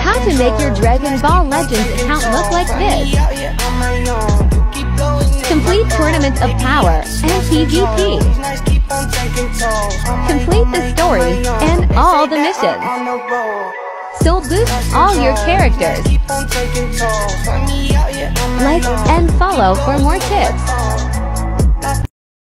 How to make your Dragon Ball Legends account look like this. Complete Tournament of Power and PvP. Complete the story and all the missions. Soul boost all your characters. Like and follow for more tips.